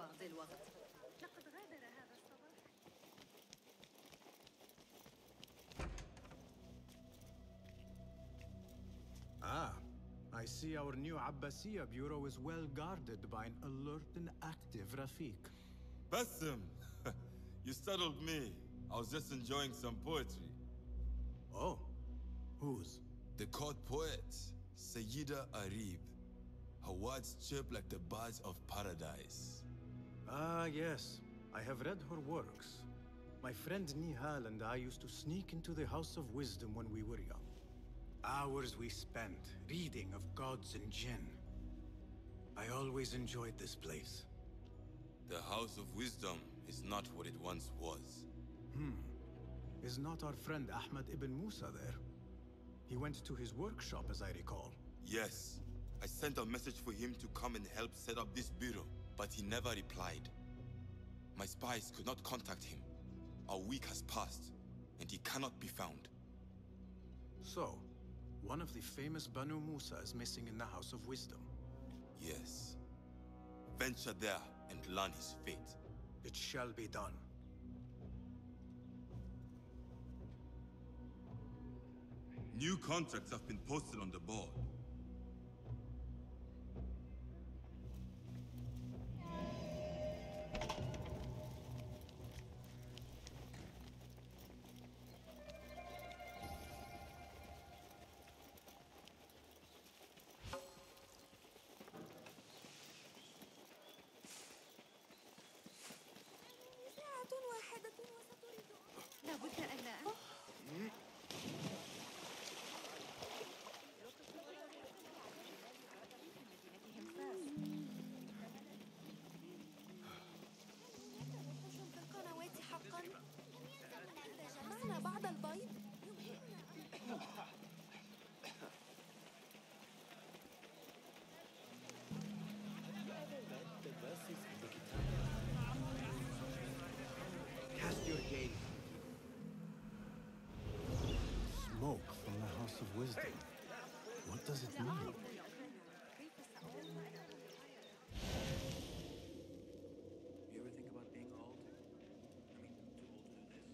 بعض الوقت. لقد غادر هذا الصباح. Ah, I see our new Abbasiyya bureau is well guarded by an alert and active Rafiq. Bassem! You startled me. I was just enjoying some poetry. Oh, whose? The court poet, Sayyida Arib. Her words chirp like the birds of paradise. Ah, yes. I have read her works. My friend Nihal and I used to sneak into the House of Wisdom when we were young. Hours we spent reading of gods and jinn. I always enjoyed this place. The House of Wisdom is not what it once was. Is not our friend Ahmad ibn Musa there? He went to his workshop, as I recall. Yes. I sent a message for him to come and help set up this bureau, but he never replied. My spies could not contact him. A week has passed, and he cannot be found. So, one of the famous Banu Musa is missing in the House of Wisdom. Yes. Venture there and learn his fate. It shall be done. New contracts have been posted on the board. لابد أن القنوات حقا. معنا بعض البيض. Cast your gaze. Smoke from the House of Wisdom. What does it mean? You ever think about being old? I mean, too old to do this?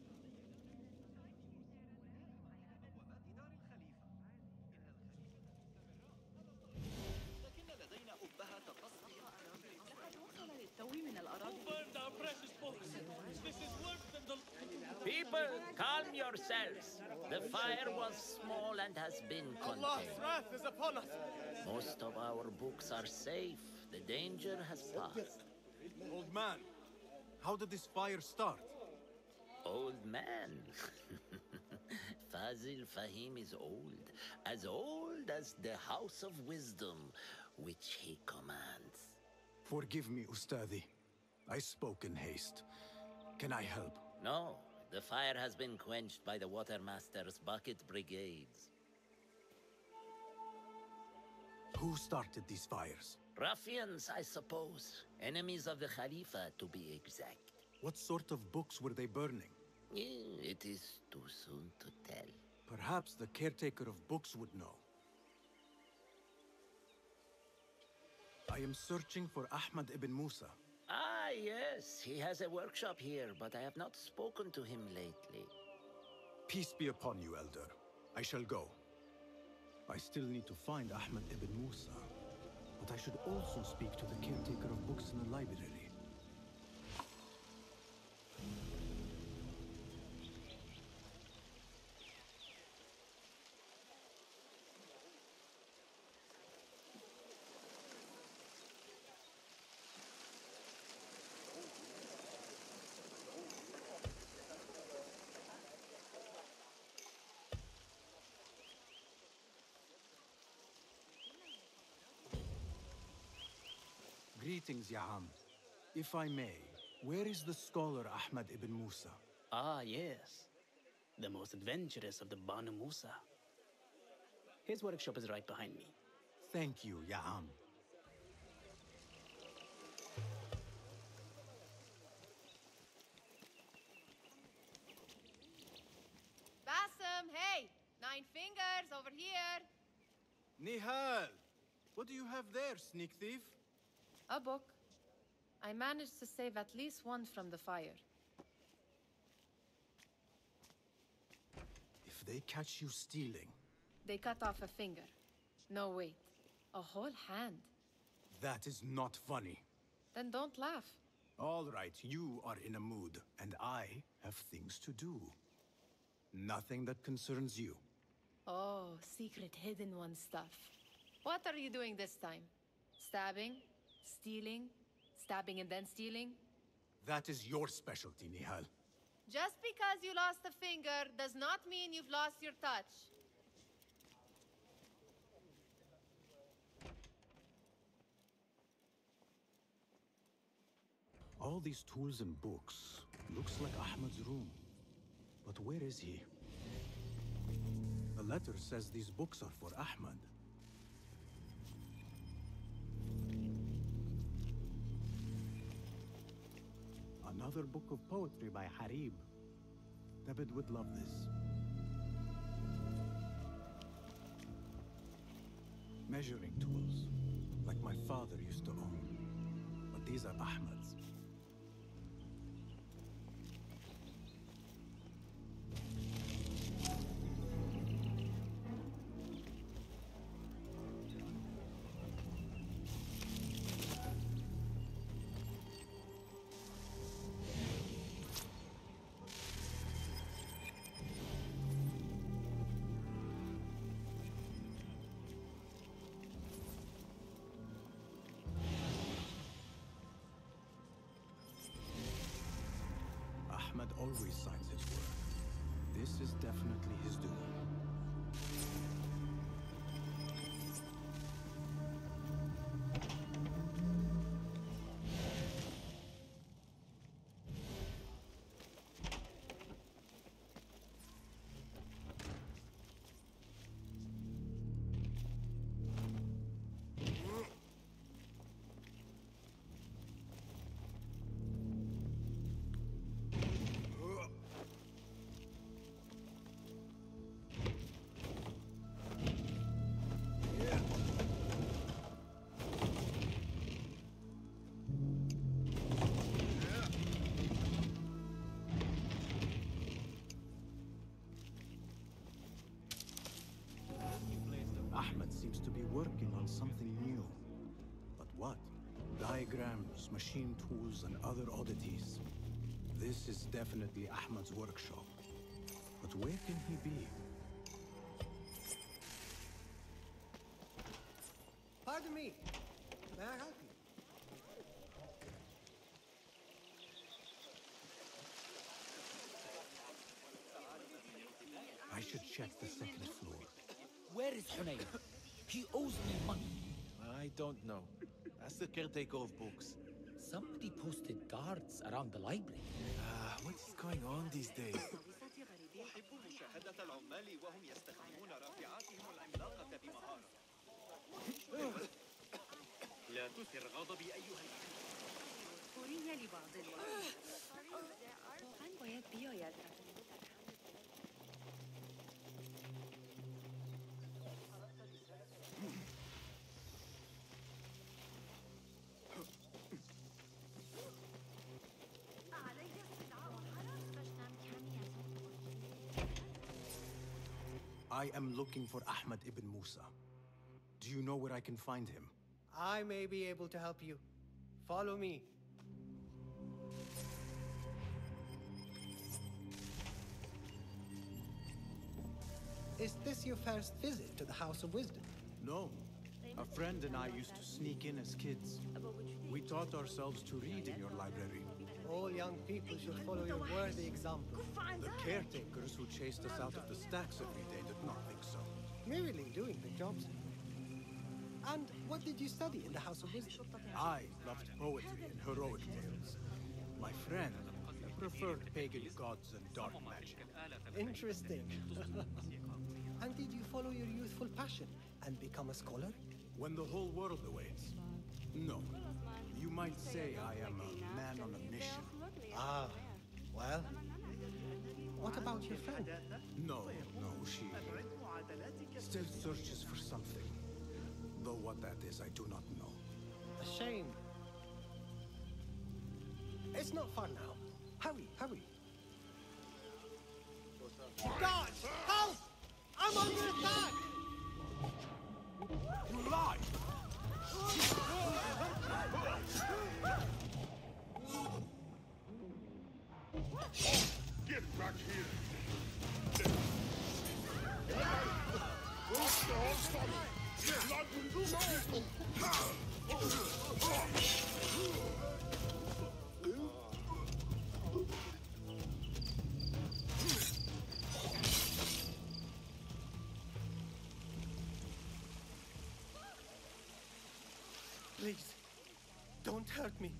لكن لدينا أبهة تصنيع لقد وصل للتو من الأراضي. People, calm yourselves. The fire was small and has been contained. wrath is upon us! Most of our books are safe. The danger has passed. Old man, how did this fire start? Old man. Fazil Fahim is old as the House of Wisdom, which he commands. Forgive me, Ustadi. I spoke in haste. Can I help? No, the fire has been quenched by the Watermaster's bucket brigades. Who started these fires? Ruffians, I suppose. Enemies of the Khalifa, to be exact. What sort of books were they burning? It is too soon to tell. Perhaps the caretaker of books would know. I am searching for Ahmad ibn Musa. Ah, yes, he has a workshop here, but I have not spoken to him lately. Peace be upon you, Elder. I shall go. I still need to find Ahmad ibn Musa, but I should also speak to the caretaker of books in the library. Greetings, Ya'am. If I may, where is the scholar Ahmad ibn Musa? Ah, yes. The most adventurous of the Banu Musa. His workshop is right behind me. Thank you, Ya'am. Bassem, hey! 9 fingers over here. Nihal! What do you have there, sneak thief? A book. I managed to save at least one from the fire. If they catch you stealing, They cut off a finger. No, wait. A whole hand. that is not funny. Then don't laugh. All right, you are in a mood, and I have things to do. Nothing that concerns you. Oh, secret hidden one stuff. What are you doing this time? Stabbing? Stealing? Stabbing and then stealing? That is your specialty, Nihal. Just because you lost a finger does not mean you've lost your touch. All these tools and books. Looks like Ahmad's room. But where is he? The letter says these books are for Ahmad. Another book of poetry by Harib. David would love this. Measuring tools, like my father used to own. But these are Ahmad's. Ahmad always signs his work. This is definitely his doing. Ahmed seems to be working on something new. But what? Diagrams, machine tools, and other oddities. This is definitely Ahmed's workshop. But where can he be? Pardon me. May I help you? I should check the second floor. Where is Hunayn? He owes me money. I don't know. Ask the caretaker of books. Somebody posted guards around the library. What is going on these days? أحب مشاهدة العمال وهم يستخدمون رافعاتهم العملاقة بمهارة. لا تثر غضبي أيها فورية لبعض الوقت. طبعاً باید بیاید. I am looking for Ahmad ibn Musa. Do you know where I can find him? I may be able to help you. Follow me. Is this your first visit to the House of Wisdom? No. A friend and I used to sneak in as kids. We taught ourselves to read in your library. All young people should follow your worthy example. The caretakers who chased us out of the stacks every day did not think so. Merely doing the jobs. And what did you study in the House of Wisdom? I loved poetry and heroic tales. My friend preferred pagan gods and dark magic. Interesting. And did you follow your youthful passion and become a scholar? When the whole world awaits. No. You might say I am a man on a mission. Ah, well. What about your friend? No, she still searches for something. Though what that is, I do not know. A shame. It's not far now. Hurry, hurry. Guards! Help! I'm under attack! You lie! Get back here! Please, don't hurt me.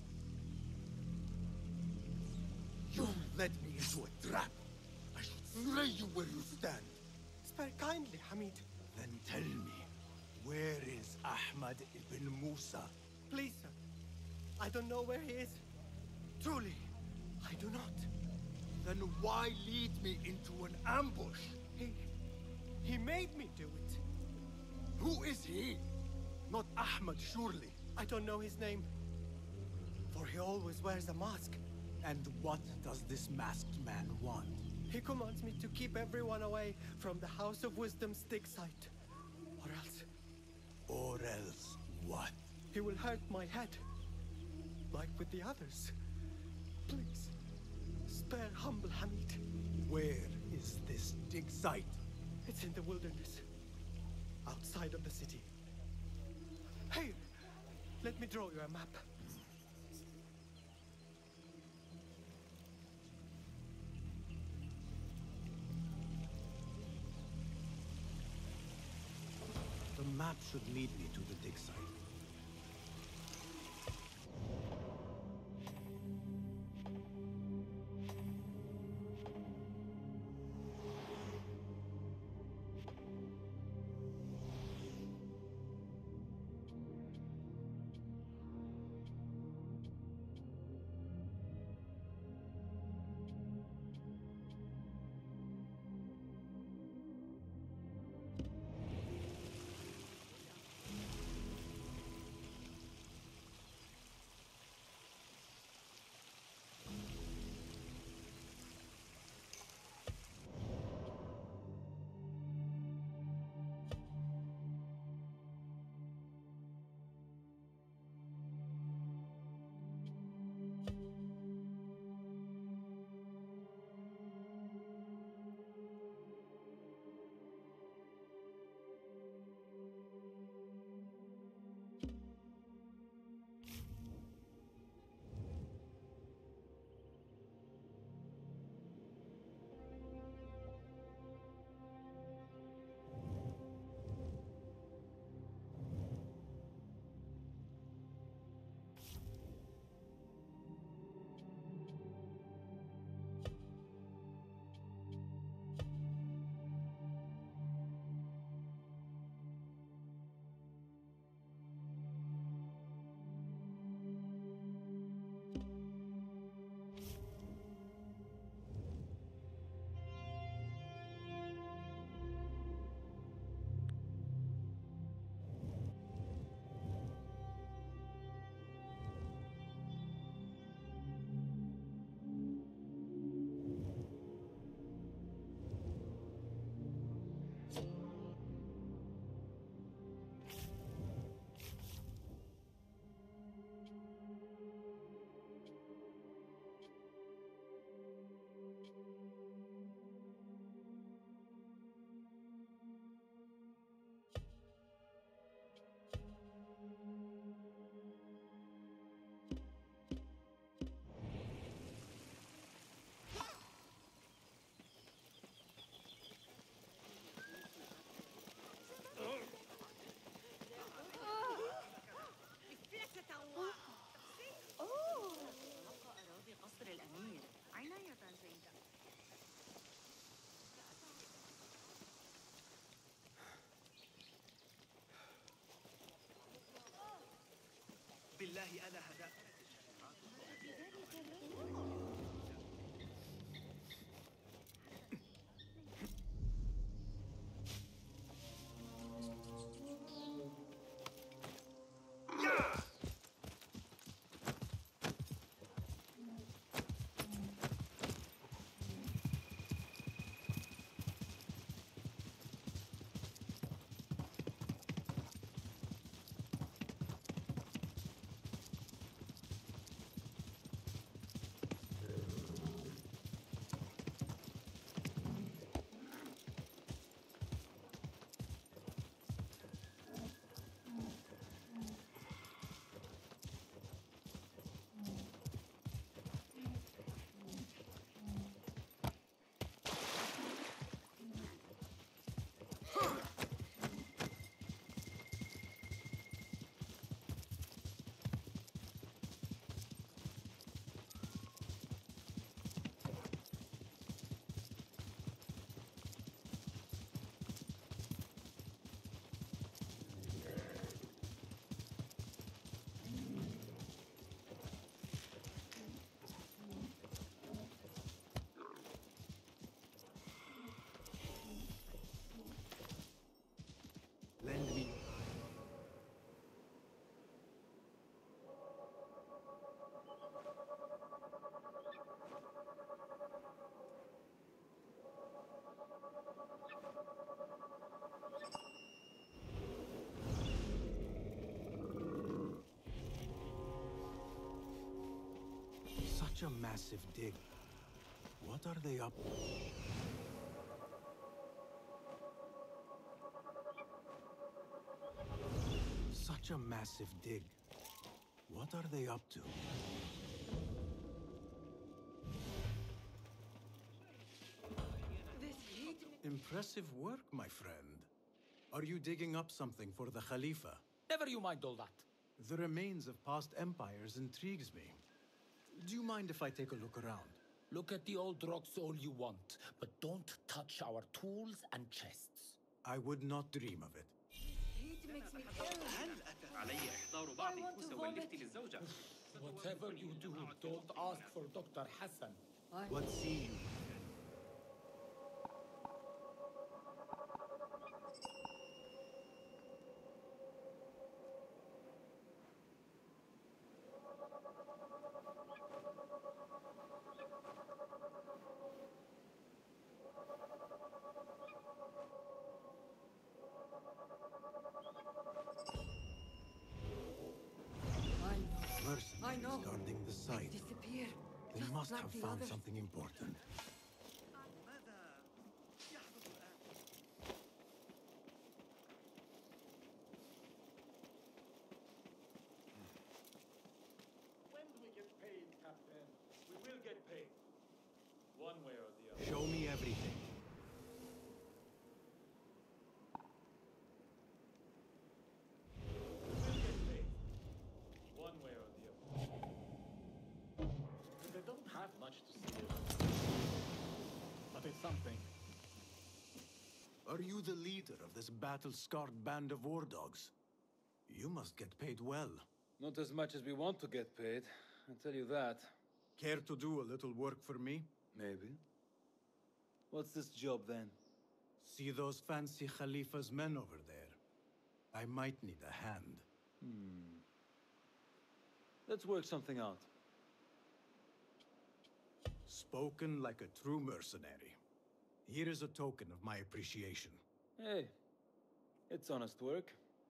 You led me into a trap. I should slay you where you stand. Spare kindly, Hamid. Then tell me, where is Ahmad ibn Musa? Please, sir. I don't know where he is. Truly, I do not. Then why lead me into an ambush? He made me do it. Who is he? Not Ahmad, surely. I don't know his name. For he always wears a mask. And what does this masked man want? He commands me to keep everyone away from the House of Wisdom's dig site. Or else... Or else what? He will hurt my head. Like with the others. Please, spare humble Hamid. Where is this dig site? It's in the wilderness. Outside of the city. Hey, let me draw you a map. The map should lead me to the dig site. بالله ألا هداك. Such a massive dig. What are they up to? Such a massive dig. What are they up to? This heat. Impressive work, my friend. Are you digging up something for the Khalifa? Never you mind all that. The remains of past empires intrigues me. Do you mind if I take a look around? Look at the old rocks all you want, but don't touch our tools and chests. I would not dream of it. Heat makes me ill. هل أتى علي إحضار بعض الكوس واللفت للزوجة؟ Whatever you do, don't ask for Dr. Hassan. What see you? I know. Mercenaries guarding the site. Disappear. They Just must like have the found others. something important. When do we get paid, Captain? We will get paid. One way or the other. Show me everything. We will get paid. One way or the other. They don't have much to see. But it's something. Are you the leader of this battle-scarred band of war dogs? You must get paid well. Not as much as we want to get paid, I'll tell you that. Care to do a little work for me? Maybe. What's this job then? See those fancy Khalifa's men over there? I might need a hand. Let's work something out. Spoken like a true mercenary. Here is a token of my appreciation. Hey, it's honest work.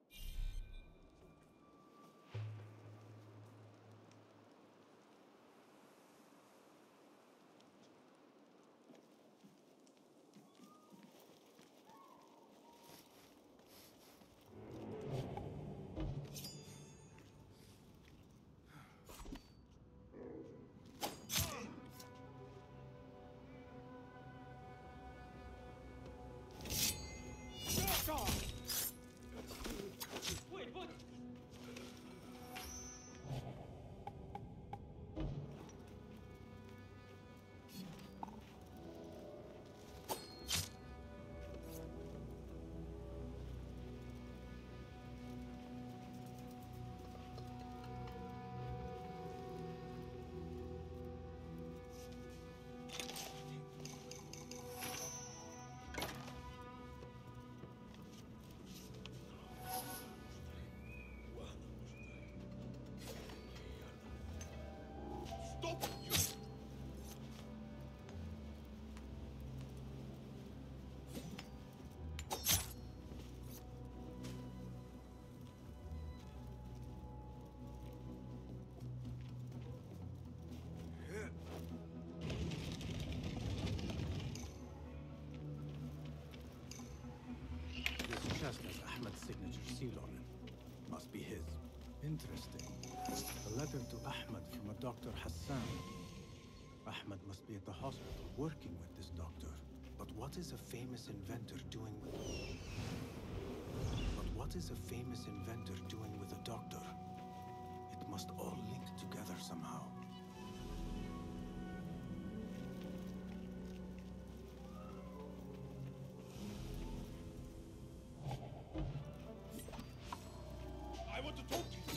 Wait, what? Stop! You! This chest has Ahmed's signature seal on it. Must be his. Interesting. A letter to Ahmed from a Dr. Hassan. Ahmed must be at the hospital working with this doctor. But what is a famous inventor doing with... But what is a famous inventor doing with a doctor? It must all link together somehow. I want to talk to you!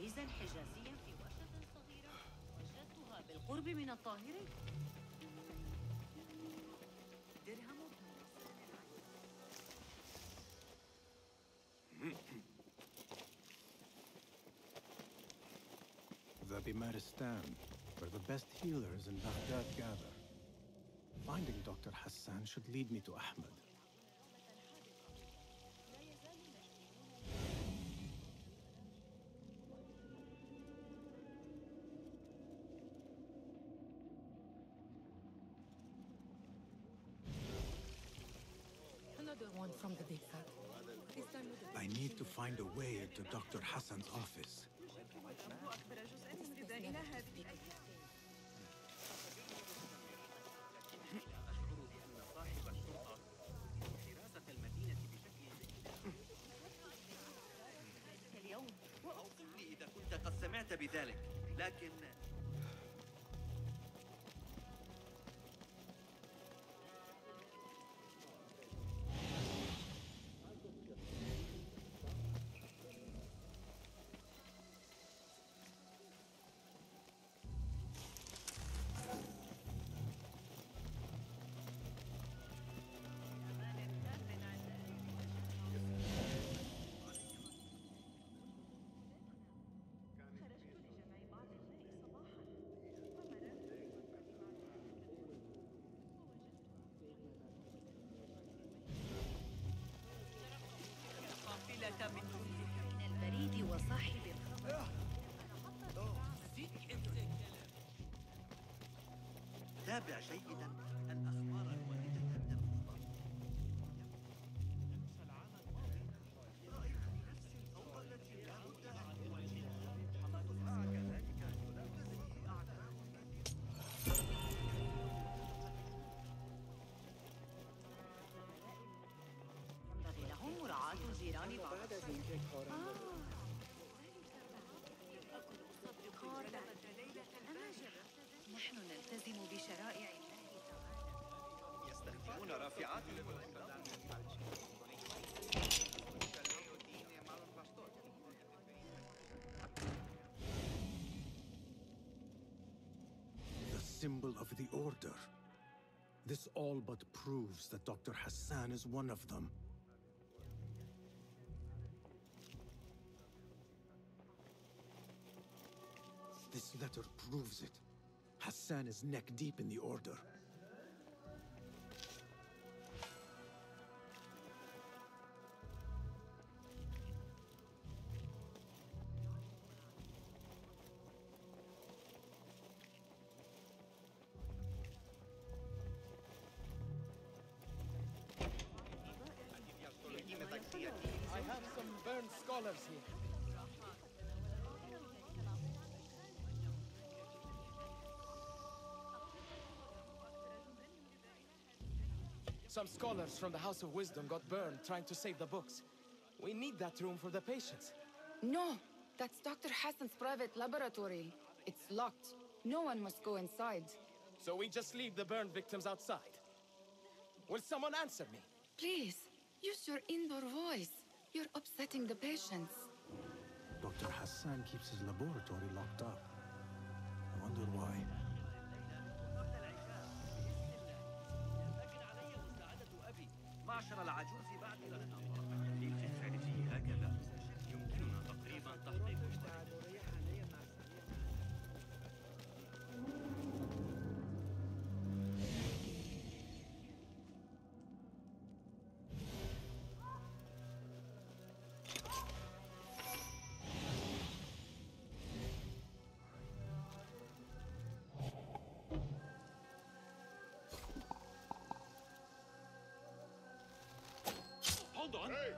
عريزا حجازيا في ورشة صغيرة وجدتها بالقرب من الطاهرة. درهم The Bimaristan, where the best healers in Baghdad gather. Finding Dr. Hassan should lead me to Ahmed. Another one from the big fat. This time with the I need to find a way to Dr. Hassan's office. اليوم وأوصف لي إذا كنت قد سمعت بذلك، لكن قافلة من البريد وصاحب تابع جيدا الأخبار الواردة من الخطر. رأيت بنفسي الفوضى التي لا بد أن نواجهها، مع كذلك تنافسه أعداء ينبغي لهم مراعاة جيران بعض. نحن نلتزم بشرائع الله تعالى. يستخدمون رافعات The symbol of the Order. This all but proves that Dr. Hassan is one of them. This letter proves it. Hassan is neck deep in the Order. I have some burned scholars here. Some scholars from the House of Wisdom got burned trying to save the books. We need that room for the patients. No, that's Dr. Hassan's private laboratory. It's locked. No one must go inside. So we just leave the burned victims outside. Will someone answer me? Please, use your indoor voice. You're upsetting the patients. Dr. Hassan keeps his laboratory locked up. I wonder why. معشر العجوز بعد لنا التحليل في الفعل فيه هكذا يمكننا تقريبا تحقيق Hold on. Hey!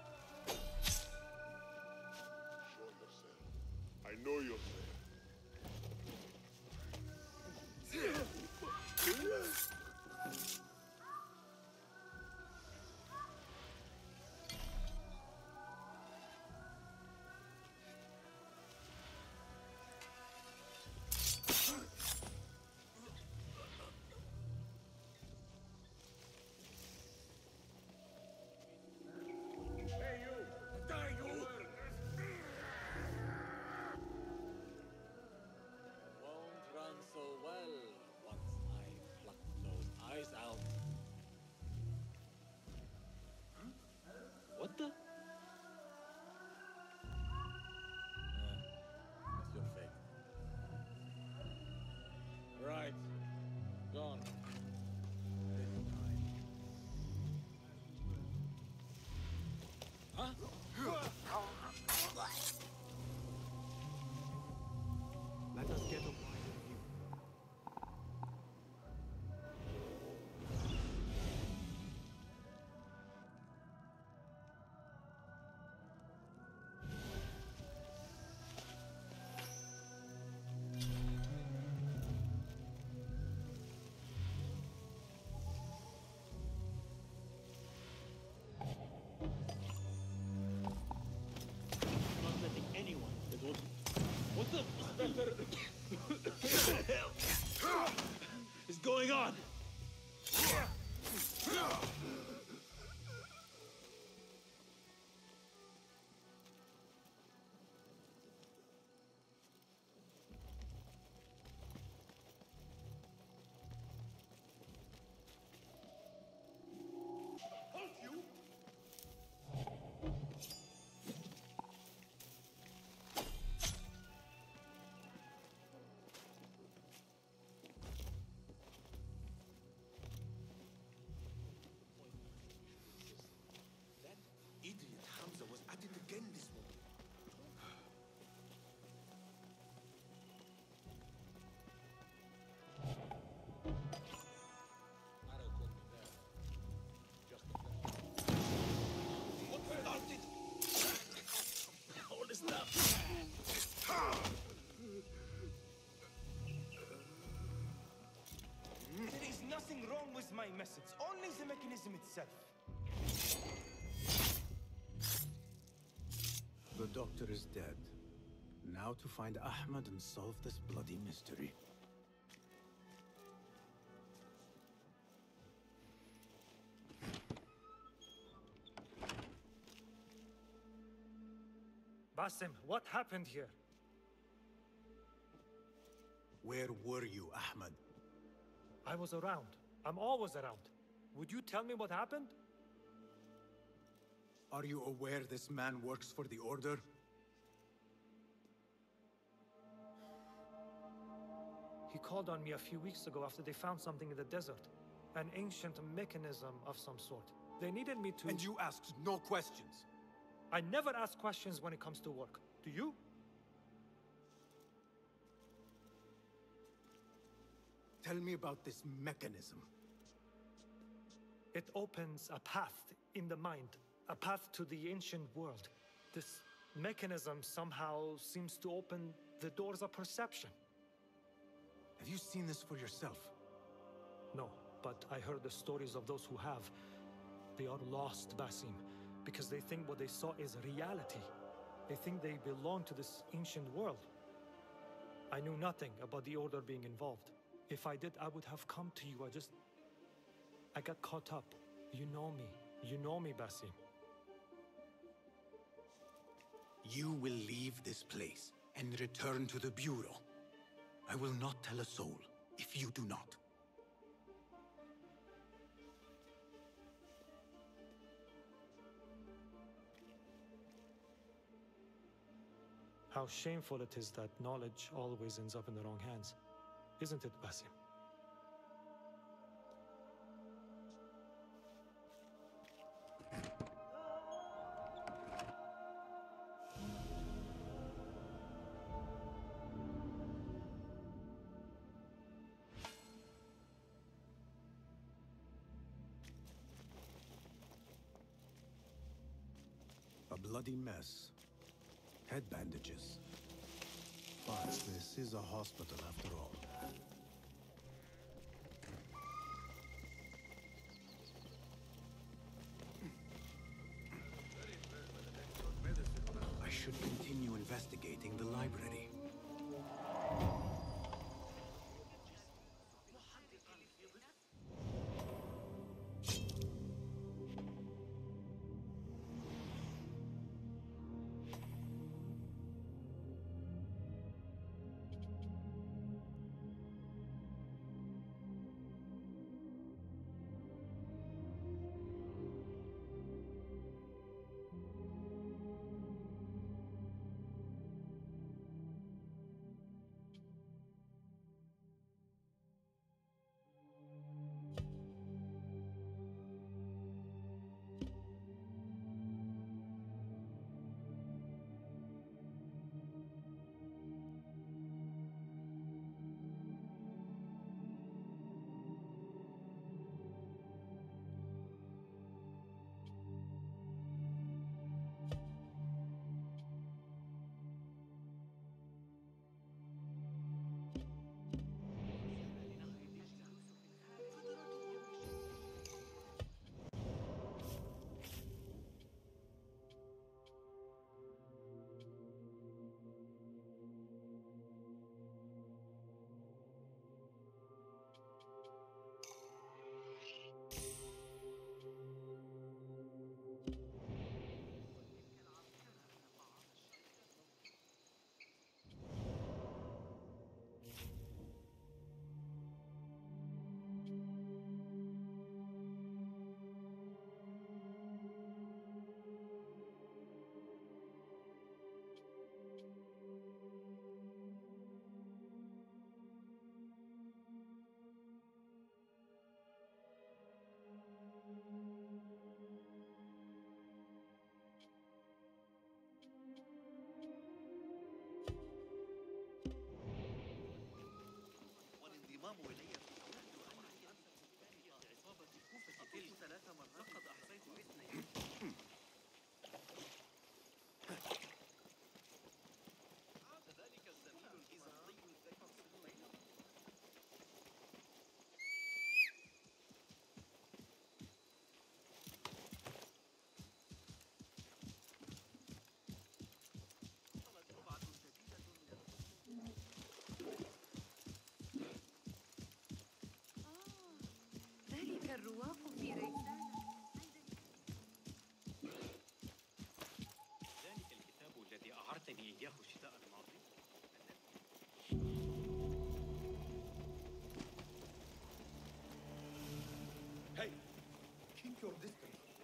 Show yourself. I know you're there. going on? Idiot Hamza was at it again this morning. What started? All this stuff. There is nothing wrong with my message, only the mechanism itself. The doctor is dead. Now to find Ahmed and solve this bloody mystery. Basim, what happened here? Where were you, Ahmed? I was around. I'm always around. Would you tell me what happened? Are you aware this man works for the Order? He called on me a few weeks ago after they found something in the desert. An ancient mechanism of some sort. They needed me to... And you asked no questions? I never ask questions when it comes to work. Do you? Tell me about this mechanism. It opens a path in the mind. A path to the ancient world. This mechanism somehow seems to open the doors of perception. Have you seen this for yourself? No, but I heard the stories of those who have. They are lost, Basim, because they think what they saw is reality. They think they belong to this ancient world. I knew nothing about the Order being involved. If I did, I would have come to you. I got caught up. You know me. You know me, Basim. You will leave this place and return to the Bureau. I will not tell a soul if you do not. How shameful it is that knowledge always ends up in the wrong hands. Isn't it, Basim? A bloody mess. Head bandages. But this is a hospital after all. I should continue investigating the library. الرواق في ريسانة. ذلك الكتاب الذي أعرتني إياه الشتاء الماضي. Hey, keep your distance.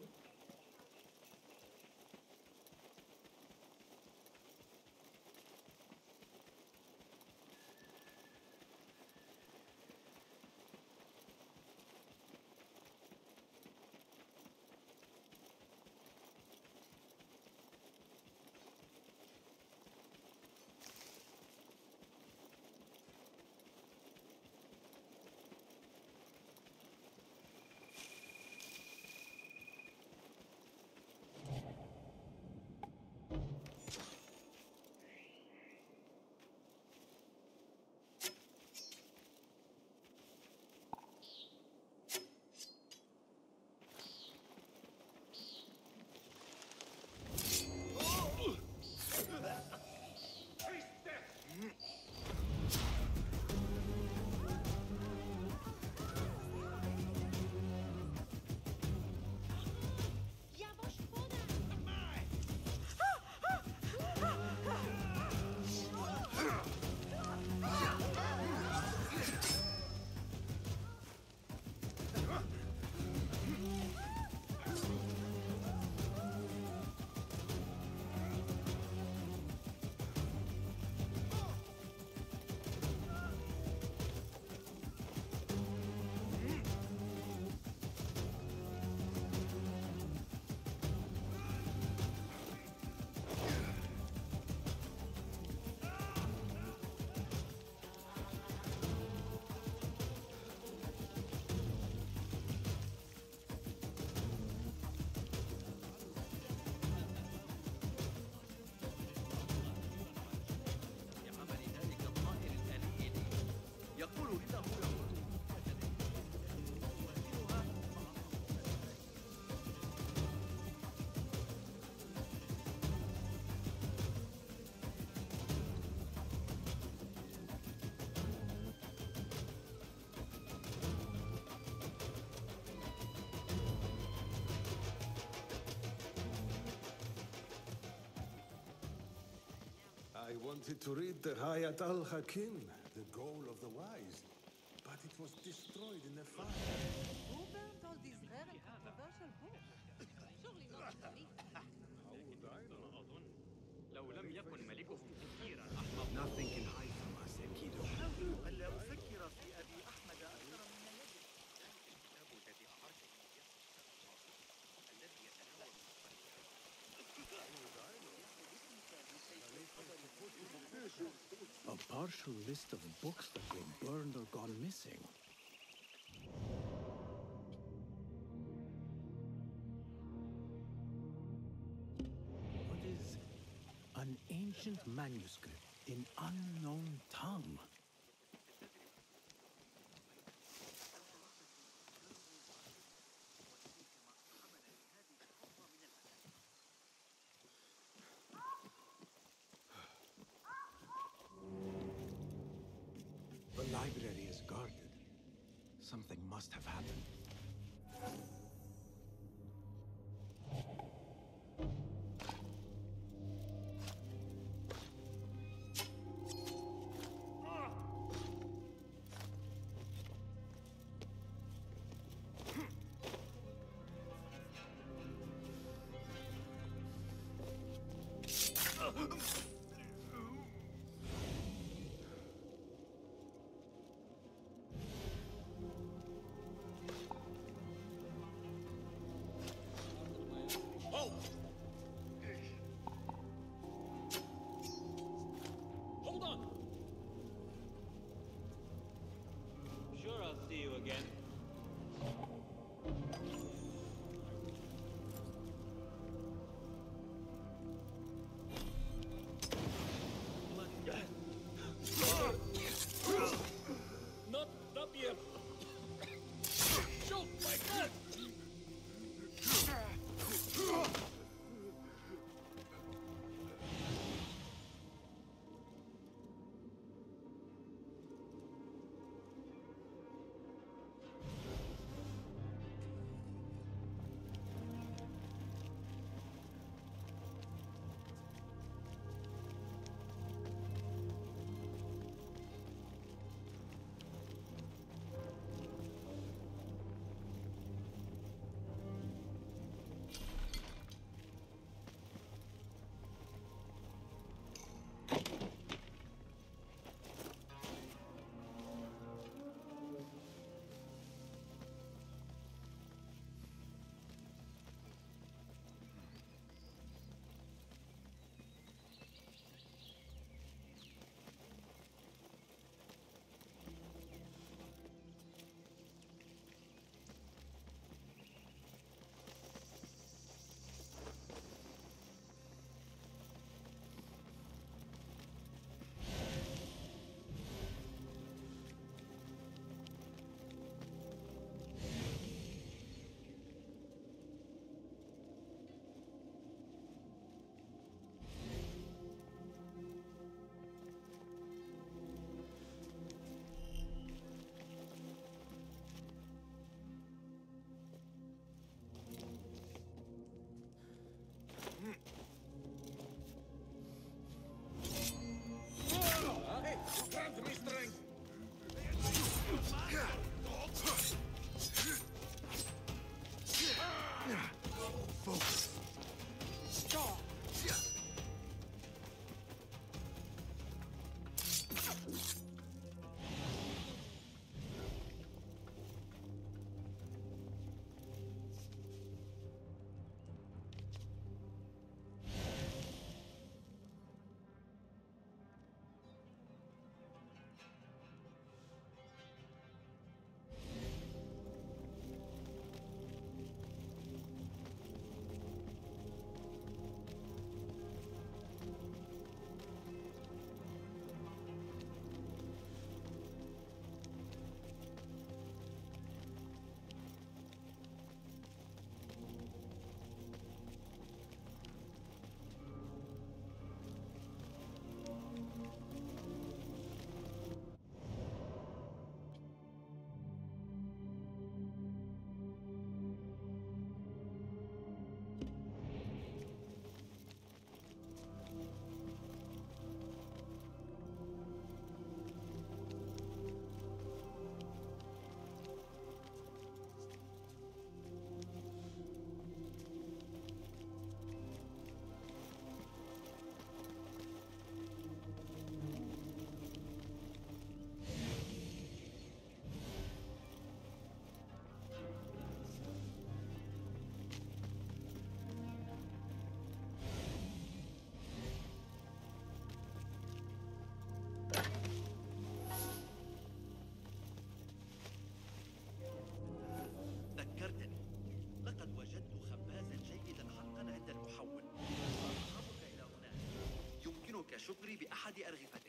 I wanted to read the Hayat al-Hakim, the goal of the wise, but it was destroyed in a fire. Who burned all these rare and controversial books? Surely not the police. لو لم يكن ملكهم تفكيرا أحمق. Nothing can hide from us, Enkidu. أحاول ألا أفكر في أبي أحمد أكثر مما يجب. الكتاب الذي أعرتني إياه الذي يتناول A partial list of books that were burned or gone missing. What is an ancient manuscript in unknown tongue? The library is guarded. Something must have happened. Hold on! Sure, I'll see you again. وادي أرغفته.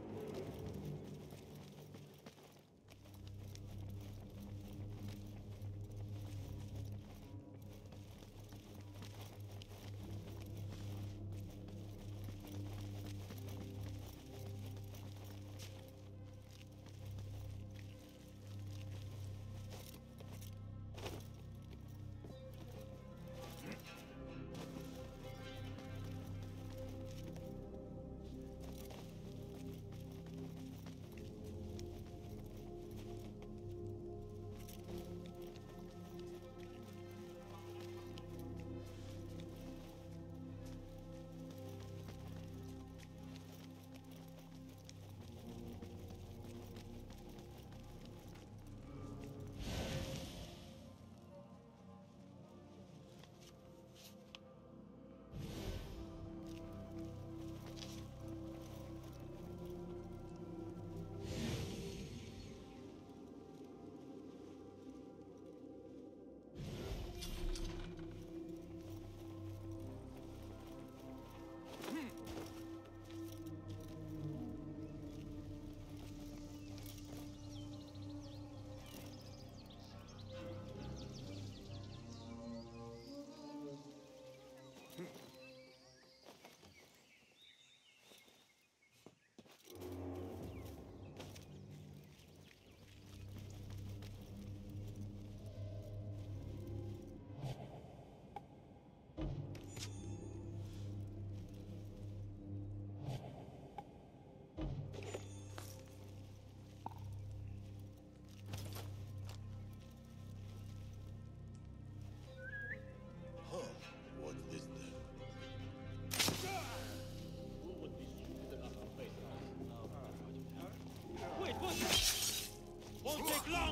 Won't take long!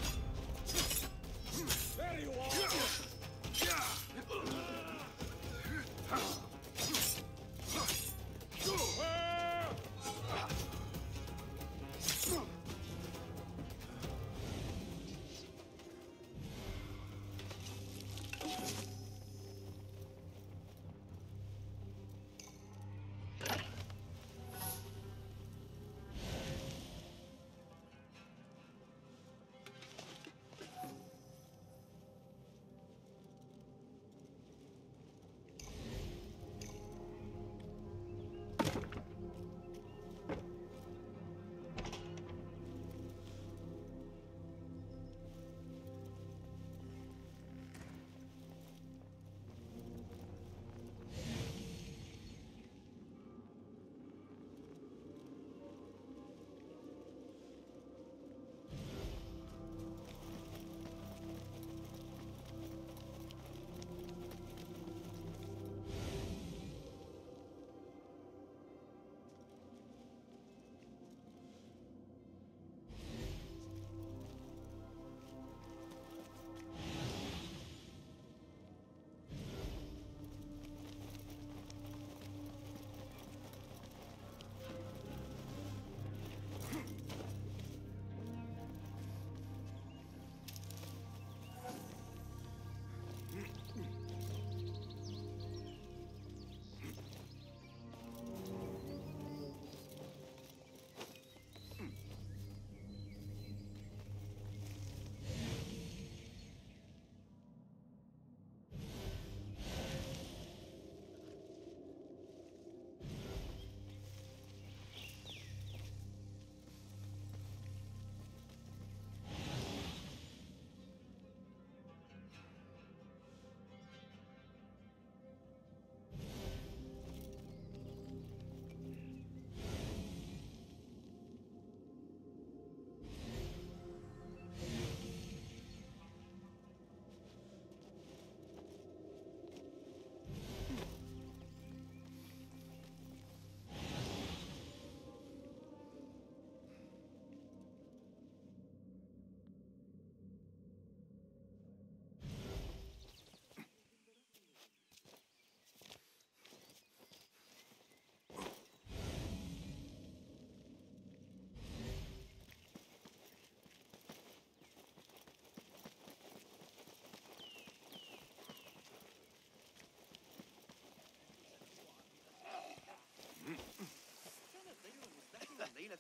There you are!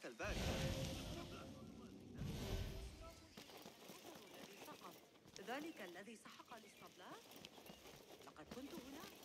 ذاك البارحة. الذي سقط ذلك الذي سحق الاسطبلات. لقد كنت هناك.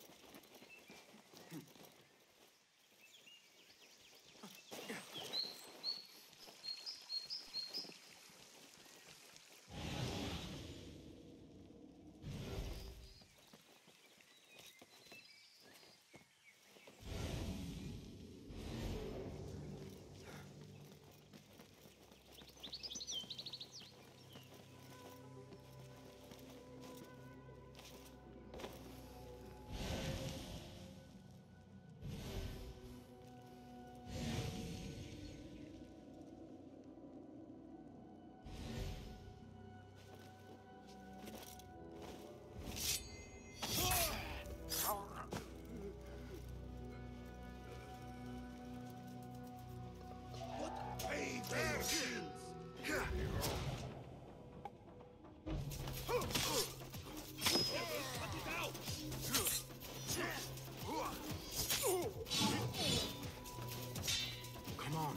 Come on.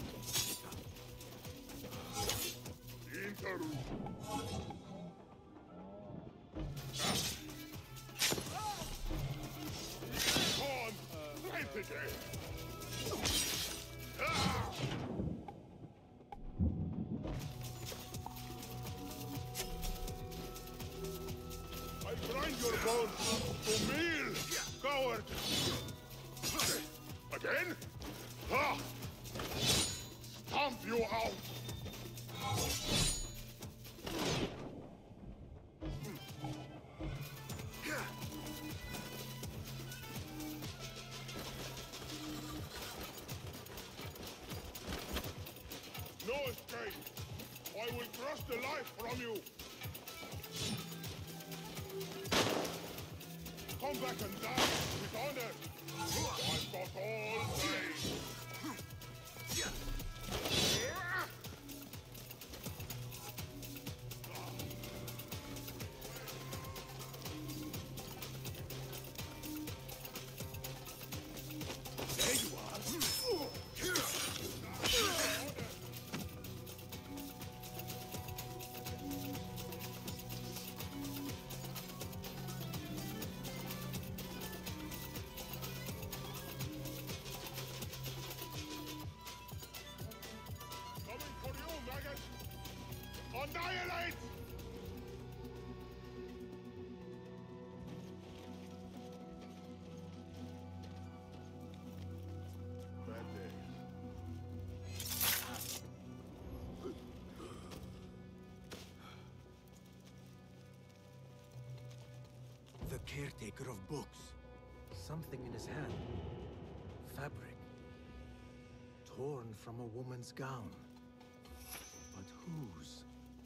I grind your bones to meal, coward! Again? Ha! Stomp you out! No escape! I will crush the life from you! Come back and die with honor! I've got all day! There you are! Coming for you, maggot! Annihilate! Bad day. The caretaker of books. Something in his hand. Fabric. Torn from a woman's gown. But whose?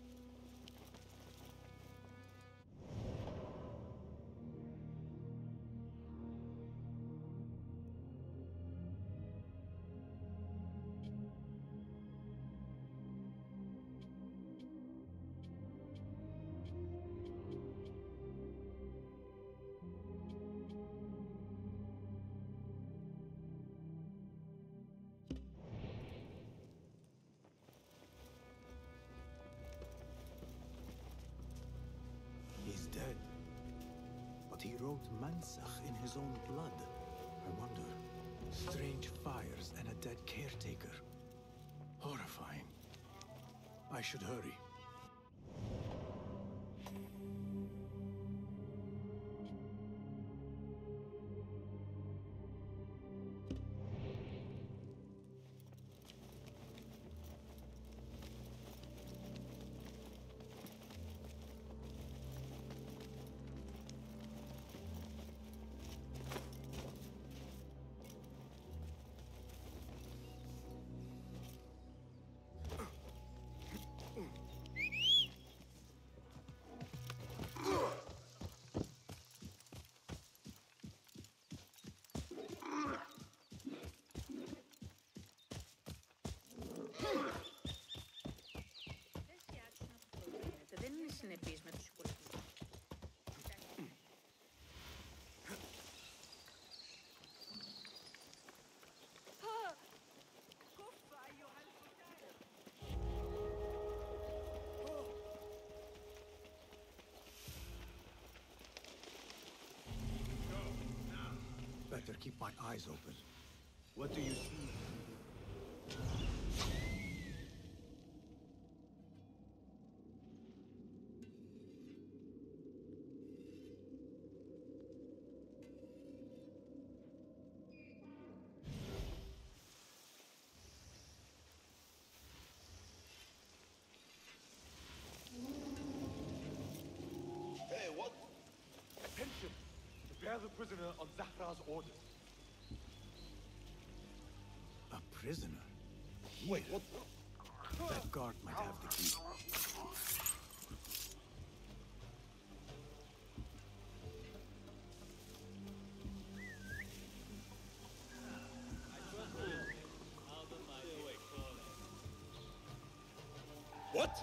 He's dead. But he wrote Mansach in his own blood. I wonder. Strange fires and a dead caretaker. Horrifying. I should hurry. Δεν συνεπείς με τους υπολοιπούς. كف أيها الفتاة! keep my eyes open. What do you see? Hey, what? Attention! Prepare the prisoner on Zahra's orders. A prisoner? Wait, what? That guard might have the key. What?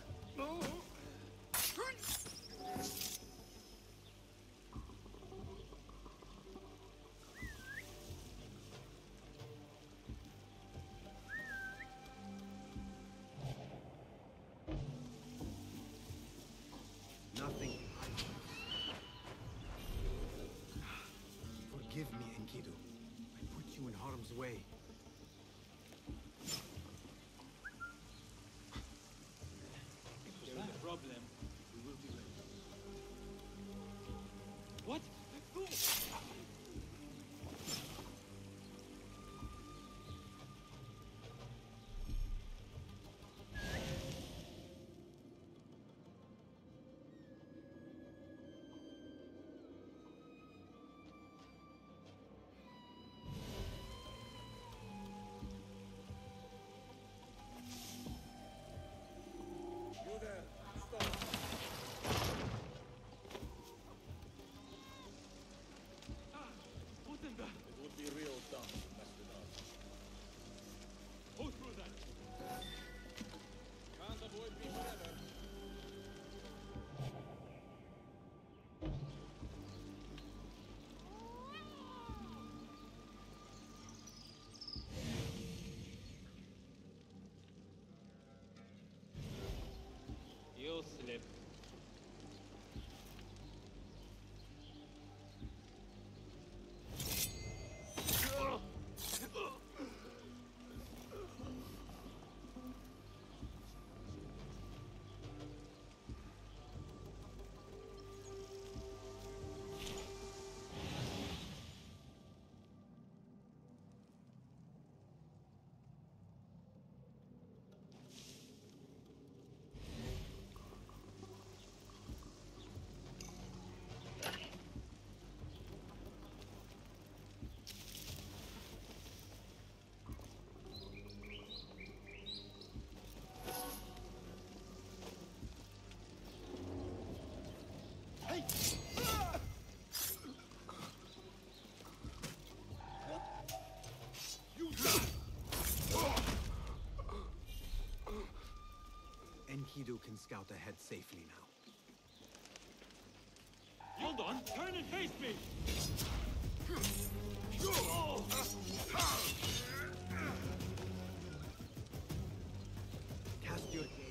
Nothing. Forgive me, Enkidu. I put you in harm's way. If there is a problem, we will be ready. What? You there, stop. What in the? It would be real dumb to mess with us. Who threw that? Can't avoid me forever. You slip. Enkidu can scout ahead safely now. Hold on! Turn and face me! Cast your gaze.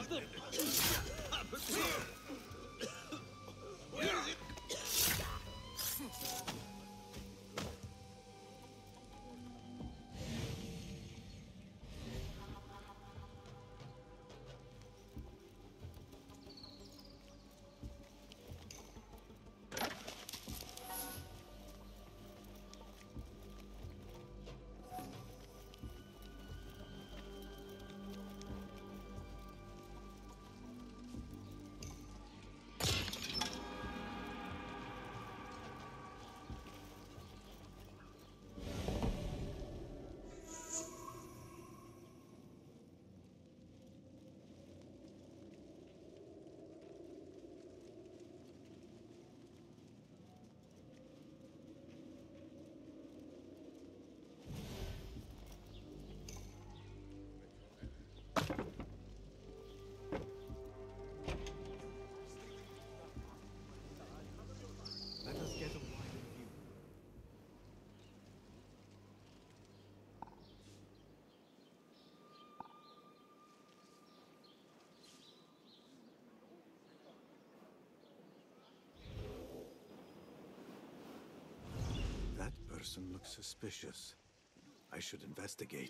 Let us get a wider view. That person looks suspicious. I should investigate.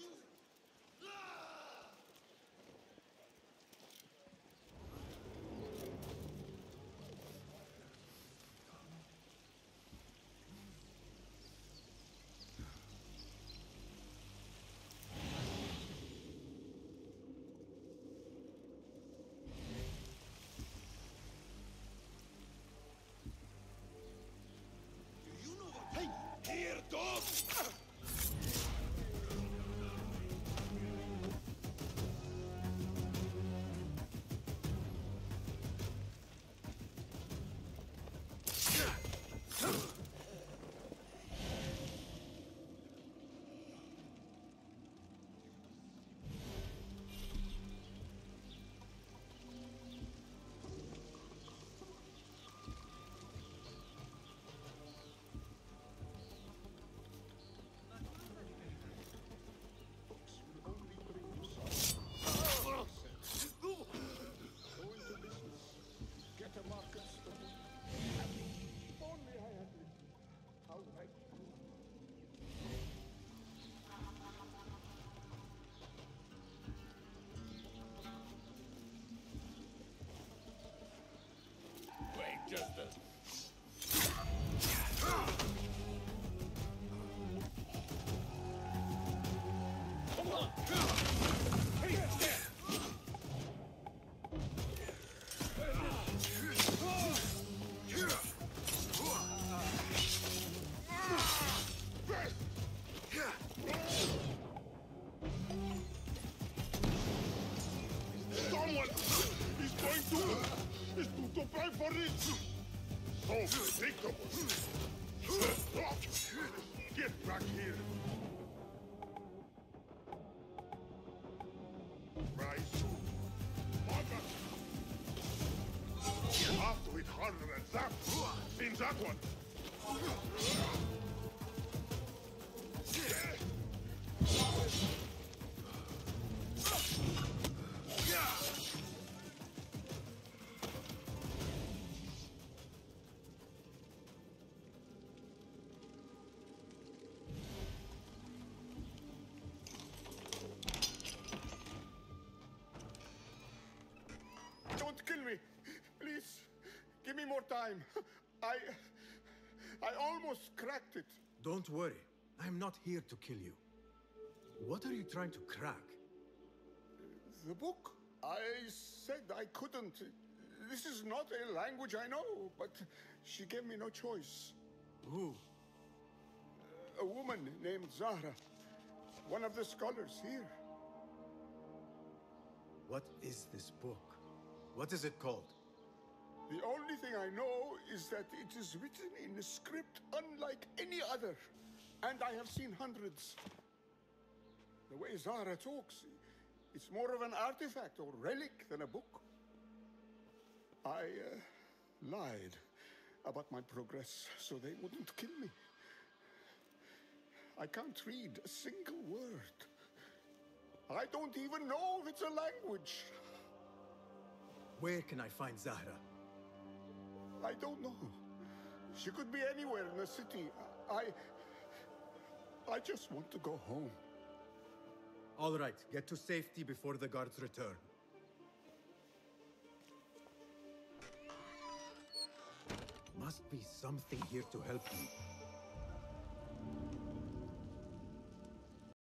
Here, dog! Just someone is going to pay for this. So predictable. Get back here. Right soon. Mother. You have to hit harder than that. Seems that one. Don't kill me. Please. Give me more time. I almost cracked it. Don't worry. I'm not here to kill you. What are you trying to crack? The book? I said I couldn't. This is not a language I know, but she gave me no choice. Who? A woman named Zahra. One of the scholars here. What is this book? What is it called? The only thing I know is that it is written in a script unlike any other. And I have seen hundreds. The way Zahra talks, it's more of an artifact or relic than a book. I lied about my progress so they wouldn't kill me. I can't read a single word. I don't even know if it's a language. Where can I find Zahra? I don't know. She could be anywhere in the city. I just want to go home. All right, get to safety before the guards return. Must be something here to help me.